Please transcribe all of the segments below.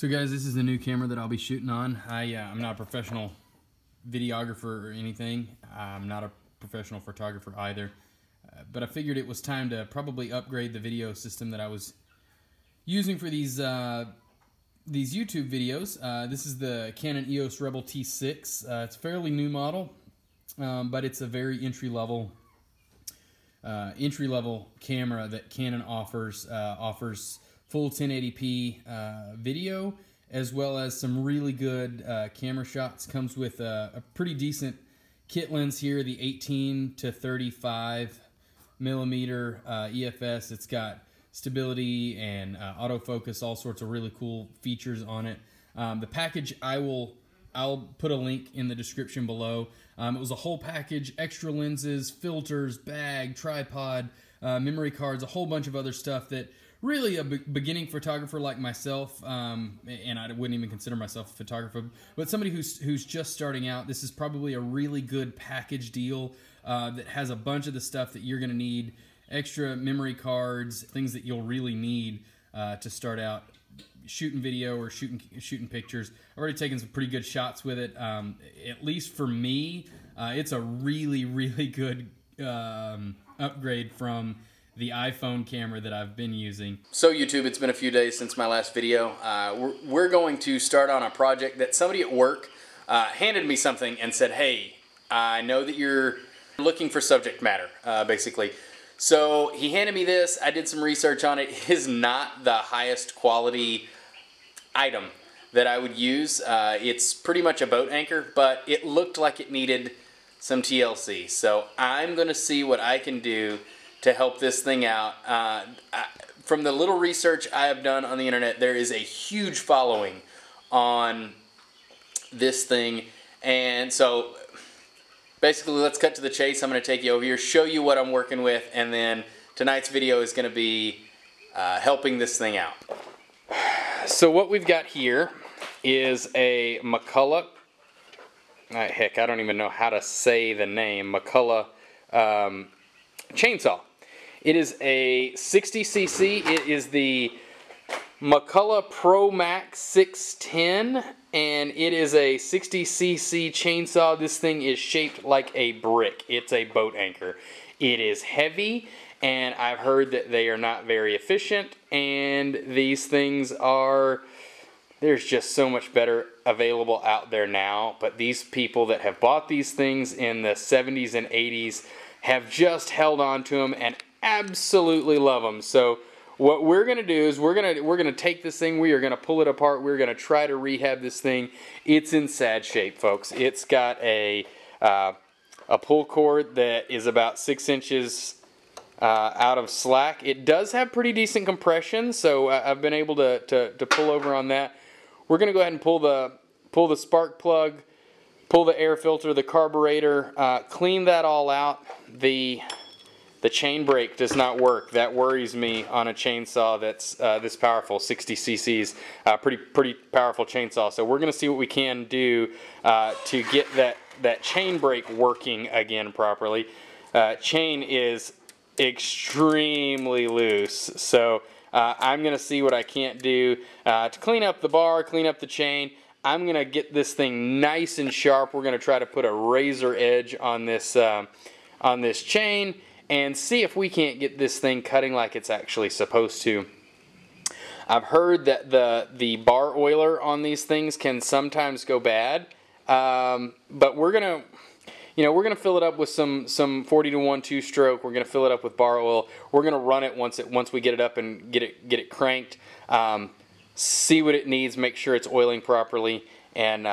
So guys, this is the new camera that I'll be shooting on. I'm not a professional videographer or anything. I'm not a professional photographer either. But I figured it was time to probably upgrade the video system that I was using for these YouTube videos. This is the Canon EOS Rebel T6. It's a fairly new model, but it's a very entry-level camera that Canon offers. Offers full 1080p video, as well as some really good camera shots. Comes with a pretty decent kit lens here, the 18 to 35 millimeter EFS. It's got stability and autofocus, all sorts of really cool features on it. The package, I'll put a link in the description below. It was a whole package: extra lenses, filters, bag, tripod, memory cards, a whole bunch of other stuff that really a beginning photographer like myself, and I wouldn't even consider myself a photographer, but somebody who's just starting out, this is probably a really good package deal that has a bunch of the stuff that you're going to need: extra memory cards, things that you'll really need to start out shooting video or shooting pictures. I've already taken some pretty good shots with it. At least for me, it's a really good upgrade from the iPhone camera that I've been using. So YouTube, it's been a few days since my last video. We're going to start on a project that somebody at work handed me something and said, hey, I know that you're looking for subject matter, basically. So he handed me this. I did some research on it. It is not the highest quality item that I would use. It's pretty much a boat anchor, but it looked like it needed some TLC. So I'm going to see what I can do to help this thing out. From the little research I have done on the internet, there is a huge following on this thing. And so basically, let's cut to the chase. I'm going to take you over here, show you what I'm working with, and then tonight's video is going to be helping this thing out. So what we've got here is a McCulloch, heck, I don't even know how to say the name, McCulloch chainsaw. It is a 60cc. It is the McCulloch Pro Max 610, and it is a 60cc chainsaw. This thing is shaped like a brick. It's a boat anchor. It is heavy, and I've heard that they are not very efficient, and these things are, there's just so much better available out there now, but these people that have bought these things in the 70s and 80s have just held on to them and absolutely love them. So what we're going to do is we're going to take this thing, we are going to pull it apart, we're going to try to rehab this thing. It's in sad shape, folks. It's got a pull cord that is about 6 inches out of slack. It does have pretty decent compression, so I've been able to pull over on that. We're going to go ahead and pull the spark plug, pull the air filter, the carburetor, clean that all out. The chain brake does not work. That worries me on a chainsaw that's this powerful, 60 cc's, pretty powerful chainsaw. So we're going to see what we can do to get that chain brake working again properly. Chain is extremely loose, so I'm going to see what I can't do to clean up the bar, clean up the chain. I'm going to get this thing nice and sharp. We're going to try to put a razor edge on this chain and see if we can't get this thing cutting like it's actually supposed to. I've heard that the bar oiler on these things can sometimes go bad, but we're gonna fill it up with some 40-to-1 2-stroke. We're gonna fill it up with bar oil. We're gonna run it once we get it up and get it cranked. See what it needs, make sure it's oiling properly, and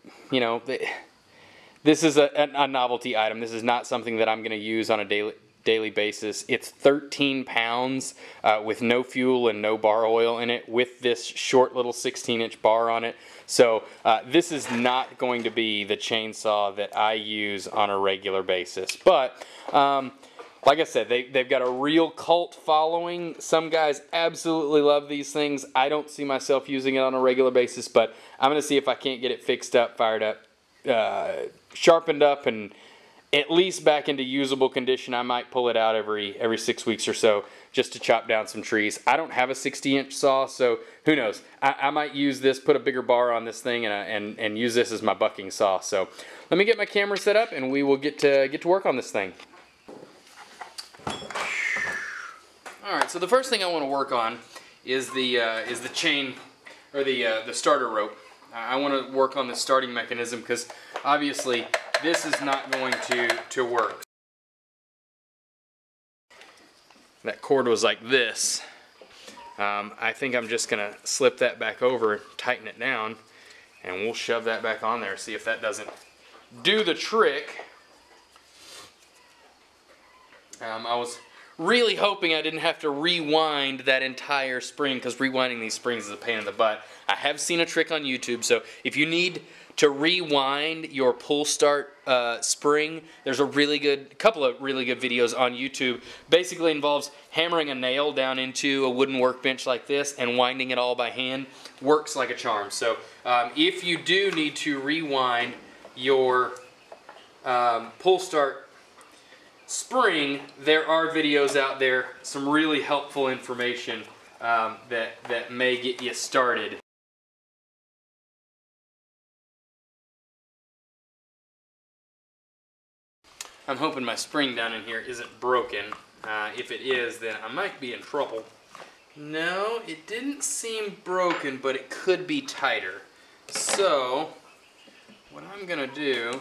this is a novelty item. This is not something that I'm going to use on a daily basis. It's 13 pounds with no fuel and no bar oil in it, with this short little 16-inch bar on it. So this is not going to be the chainsaw that I use on a regular basis. But like I said, they've got a real cult following. Some guys absolutely love these things. I don't see myself using it on a regular basis, but I'm going to see if I can't get it fixed up, fired up, sharpened up, and at least back into usable condition. I might pull it out every 6 weeks or so just to chop down some trees. I don't have a 60-inch saw, so who knows? I might use this, put a bigger bar on this thing, and use this as my bucking saw. So let me get my camera set up, and we will get to work on this thing. All right. So the first thing I want to work on is the chain, or the starter rope. I want to work on the starting mechanism because obviously this is not going to work. That cord was like this. I think I'm just going to slip that back over, tighten it down, and we'll shove that back on there, see if that doesn't do the trick. I was really hoping I didn't have to rewind that entire spring, because rewinding these springs is a pain in the butt. I have seen a trick on YouTube, so if you need to rewind your pull start spring, there's a couple of really good videos on YouTube. Basically involves hammering a nail down into a wooden workbench like this and winding it all by hand. Works like a charm. So if you do need to rewind your pull start spring, there are videos out there, some really helpful information that may get you started. I'm hoping my spring down in here isn't broken. If it is, then I might be in trouble. No, it didn't seem broken, but it could be tighter. So what I'm gonna do,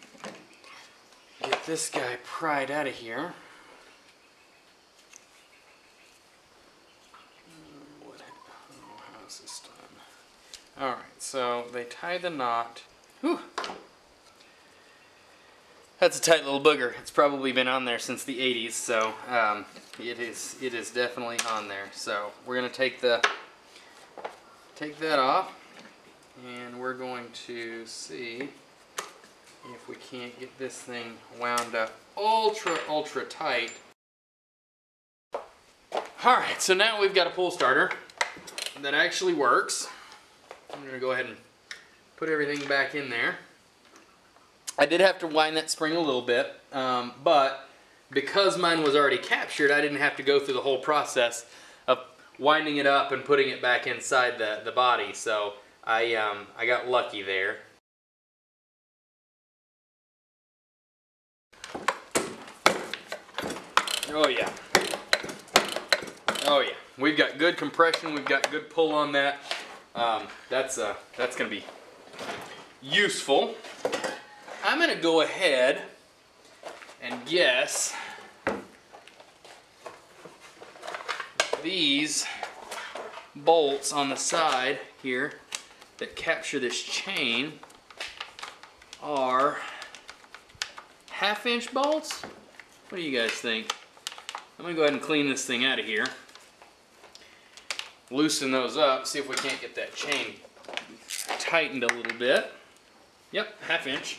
get this guy pried out of here. How is this done? Alright, so they tie the knot. Whew. That's a tight little booger. It's probably been on there since the 80s, so it is definitely on there. So we're gonna take that off, and we're going to see if we can't get this thing wound up ultra tight. Alright, so now we've got a pull starter that actually works. I'm going to go ahead and put everything back in there. I did have to wind that spring a little bit, but because mine was already captured, I didn't have to go through the whole process of winding it up and putting it back inside the body, so I got lucky there. Oh yeah. Oh yeah. We've got good compression. We've got good pull on that. That's going to be useful. I'm going to go ahead and guess these bolts on the side here that capture this chain are 1/2-inch bolts. What do you guys think? I'm going to go ahead and clean this thing out of here. Loosen those up, see if we can't get that chain tightened a little bit. Yep, 1/2-inch.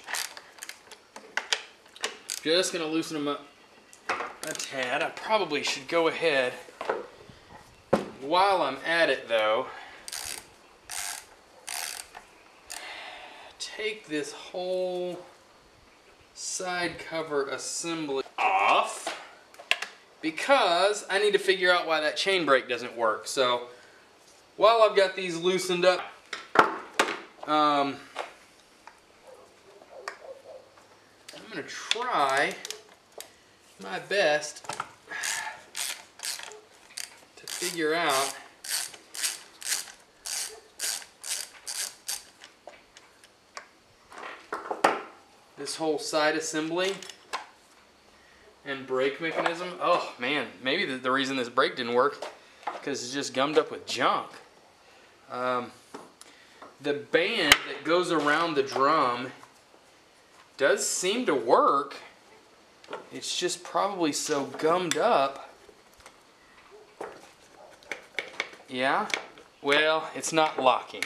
Just going to loosen them up a tad. I probably should go ahead, while I'm at it though, take this whole side cover assembly off, because I need to figure out why that chain brake doesn't work. So while I've got these loosened up, I'm going to try my best to figure out this whole side assembly and brake mechanism. Oh man, maybe the reason this brake didn't work because it's just gummed up with junk. The band that goes around the drum does seem to work. It's just probably so gummed up. Yeah, well, it's not locking.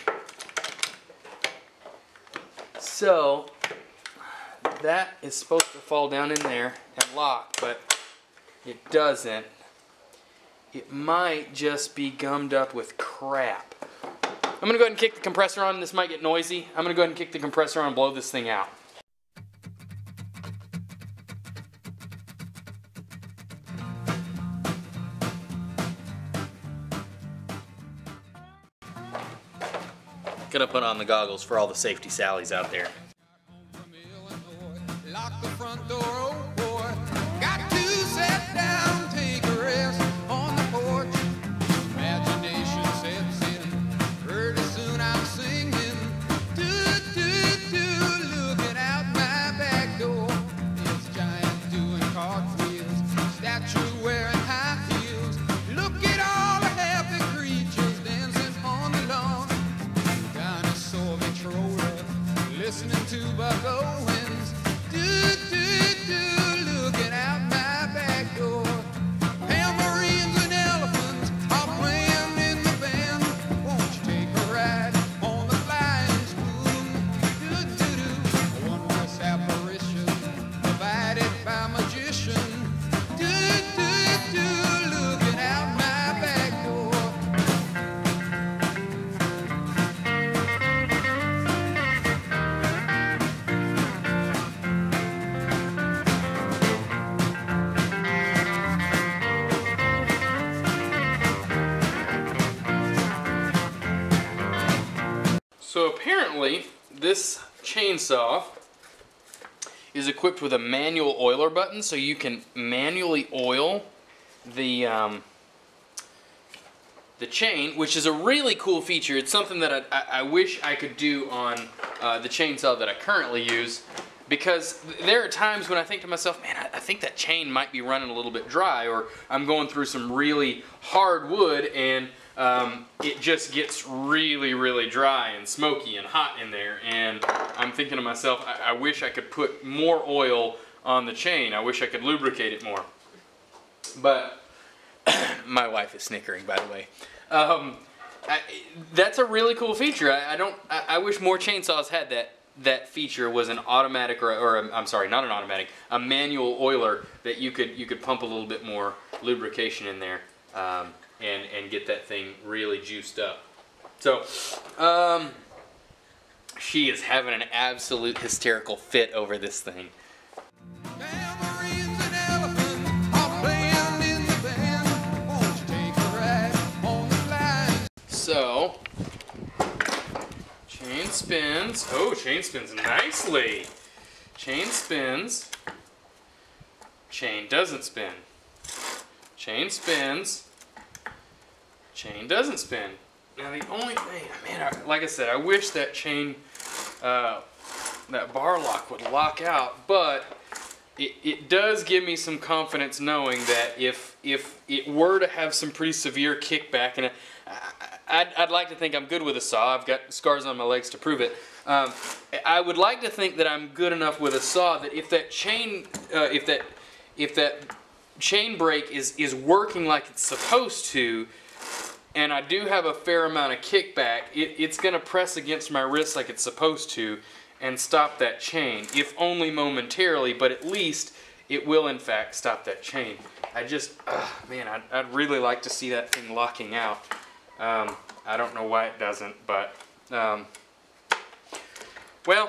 So that is supposed to fall down in there and lock, but it doesn't. It might just be gummed up with crap. I'm going to go ahead and kick the compressor on. This might get noisy. I'm going to go ahead and kick the compressor on and blow this thing out. Gonna put on the goggles for all the safety sallies out there. Lock the front door, oh boy. Got to sit down, take a rest on the porch. Imagination sets in. Pretty soon I'm singing. Looking out my back door. It's giants doing cartwheels. Statues wearing high heels. Look at all the happy creatures dancing on the lawn. Dinosaur Victrola, listening to Buck Owens. Looking out my back door. Tambourines and elephants are playing in the band. Won't you take a ride on the flying spoon? A wondrous apparition provided by magician. Looking out my back door. So apparently this chainsaw is equipped with a manual oiler button, so you can manually oil the chain, which is a really cool feature. It's something that I wish I could do on the chainsaw that I currently use, because there are times when I think to myself, man, I think that chain might be running a little bit dry, or I'm going through some really hard wood and it just gets really, really dry and smoky and hot in there, and I'm thinking to myself, I wish I could put more oil on the chain. I wish I could lubricate it more. But my wife is snickering, by the way. That's a really cool feature. I wish more chainsaws had that feature, was an automatic I'm sorry, not an automatic, a manual oiler that you could pump a little bit more lubrication in there. And get that thing really juiced up. So, she is having an absolute hysterical fit over this thing. Tambourines and elephants are playing in the band. Won't you take a ride on the flying? So, chain spins. Oh, chain spins nicely. Chain spins. Chain doesn't spin. Chain spins. Chain doesn't spin. Now the only thing, man, like I said, I wish that chain, that bar lock would lock out, but it does give me some confidence knowing that if it were to have some pretty severe kickback, and I'd like to think I'm good with a saw. I've got scars on my legs to prove it. I would like to think that I'm good enough with a saw that if that chain, if that chain brake is working like it's supposed to, and I do have a fair amount of kickback, it's going to press against my wrist like it's supposed to and stop that chain, if only momentarily, but at least it will in fact stop that chain. I just, man, I'd really like to see that thing locking out. I don't know why it doesn't, but, well,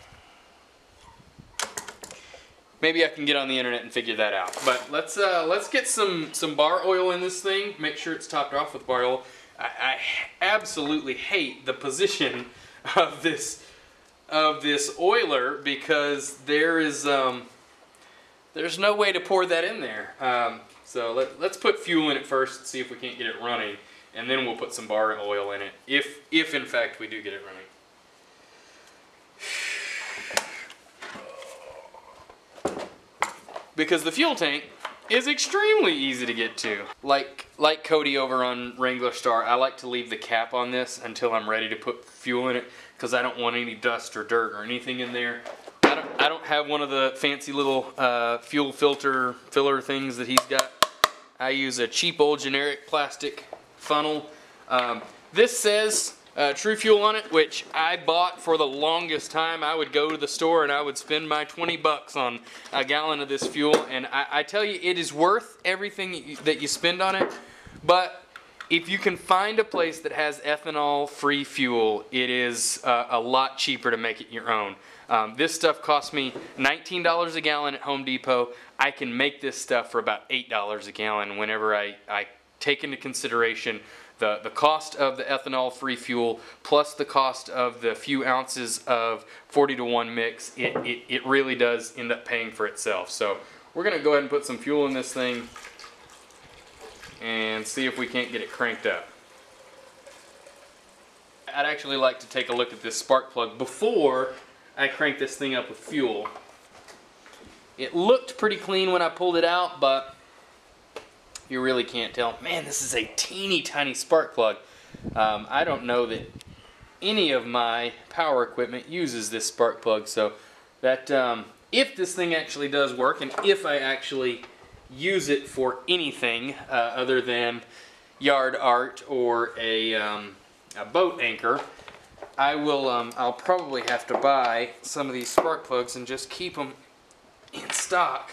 maybe I can get on the internet and figure that out. But let's get some bar oil in this thing. Make sure it's topped off with bar oil. I absolutely hate the position of this oiler because there's no way to pour that in there. So let's put fuel in it first and see if we can't get it running, and then we'll put some bar oil in it if in fact we do get it running. Because the fuel tank is extremely easy to get to. Like Cody over on Wrangler Star, I like to leave the cap on this until I'm ready to put fuel in it because I don't want any dust or dirt or anything in there. I don't have one of the fancy little fuel filter filler things that he's got. I use a cheap old generic plastic funnel. This says True Fuel on it, which I bought for the longest time. I would go to the store and I would spend my 20 bucks on a gallon of this fuel, and I tell you, it is worth everything that you spend on it. But if you can find a place that has ethanol-free fuel, it is a lot cheaper to make it your own. This stuff cost me $19 a gallon at Home Depot. I can make this stuff for about $8 a gallon whenever I take into consideration the cost of the ethanol-free fuel plus the cost of the few ounces of 40-to-1 mix, it really does end up paying for itself. So we're going to go ahead and put some fuel in this thing and see if we can't get it cranked up. I'd actually like to take a look at this spark plug before I crank this thing up with fuel. It looked pretty clean when I pulled it out, but you really can't tell. Man, this is a teeny tiny spark plug. I don't know that any of my power equipment uses this spark plug, so that if this thing actually does work, and if I actually use it for anything other than yard art or a boat anchor, I'll probably have to buy some of these spark plugs and just keep them in stock.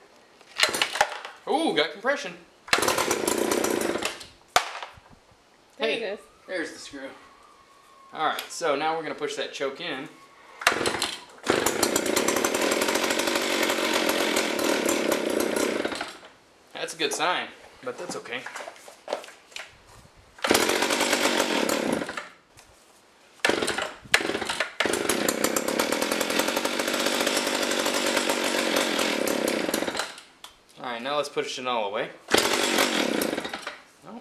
Ooh, got compression. There Hey, it is. there's the screw. Alright, so now we're going to push that choke in. That's a good sign, but that's okay. Alright, now let's push it all away. Oh.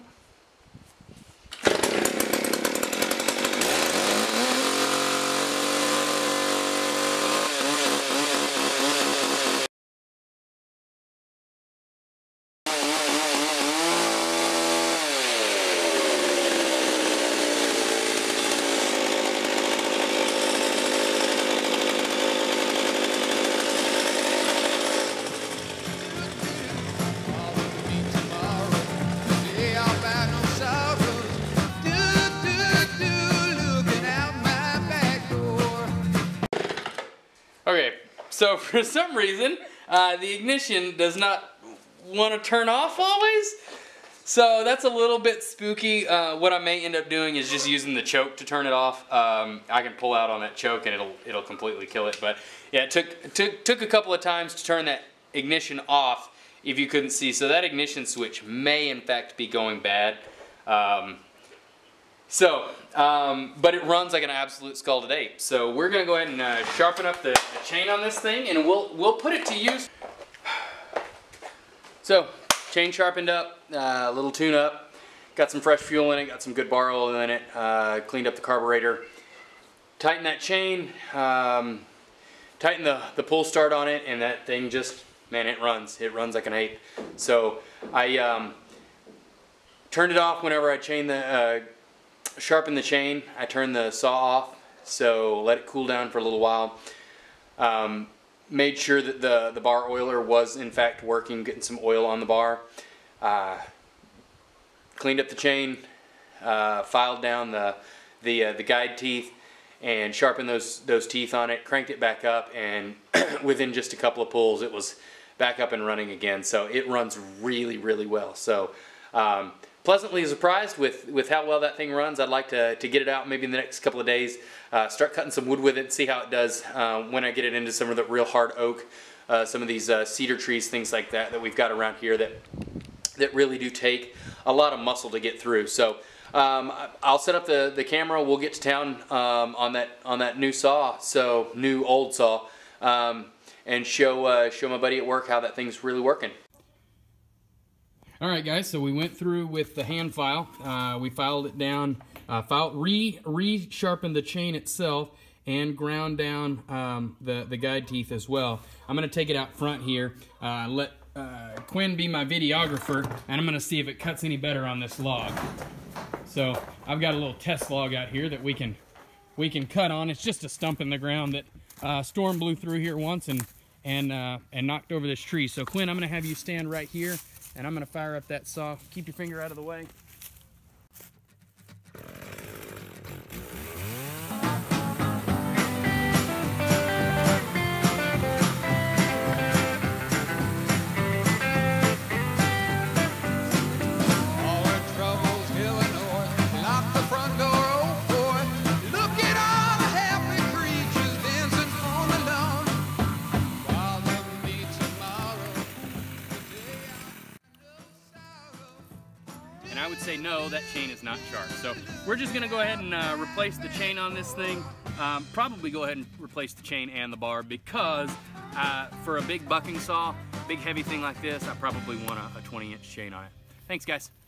Okay, so for some reason, the ignition does not want to turn off always. So that's a little bit spooky. What I may end up doing is just using the choke to turn it off. I can pull out on that choke and it'll completely kill it. But yeah, it took a couple of times to turn that ignition off, if you couldn't see. So that ignition switch may in fact be going bad. But it runs like an absolute scalded ape. So we're gonna go ahead and sharpen up the chain on this thing, and we'll put it to use. So chain sharpened up, a little tune up, got some fresh fuel in it, got some good bar oil in it, cleaned up the carburetor, tighten that chain, tighten the pull start on it, and that thing just, man, it runs like an ape. So I turned it off whenever I sharpened the chain. I turned the saw off, so let it cool down for a little while. Made sure that the bar oiler was in fact working, getting some oil on the bar. Cleaned up the chain, filed down the guide teeth, and sharpened those teeth on it. Cranked it back up, and within just a couple of pulls, it was back up and running again. So it runs really, really well. So pleasantly surprised with how well that thing runs. I'd like to get it out maybe in the next couple of days, start cutting some wood with it, see how it does when I get it into some of the real hard oak, some of these cedar trees, things like that we've got around here that really do take a lot of muscle to get through. So I'll set up the camera. We'll get to town on that new saw, so new old saw, and show my buddy at work how that thing's really working. Alright guys, so we went through with the hand file. We filed it down, re-sharpened the chain itself, and ground down the guide teeth as well. I'm going to take it out front here, let Quinn be my videographer, and I'm going to see if it cuts any better on this log. So I've got a little test log out here that we can cut on. It's just a stump in the ground that storm blew through here once and knocked over this tree. So Quinn, I'm going to have you stand right here, and I'm going to fire up that saw. Keep your finger out of the way. And I would say no, that chain is not sharp. So we're just gonna go ahead and replace the chain on this thing. Probably go ahead and replace the chain and the bar, because for a big bucking saw, big heavy thing like this, I probably want a 20-inch chain on it. Thanks, guys.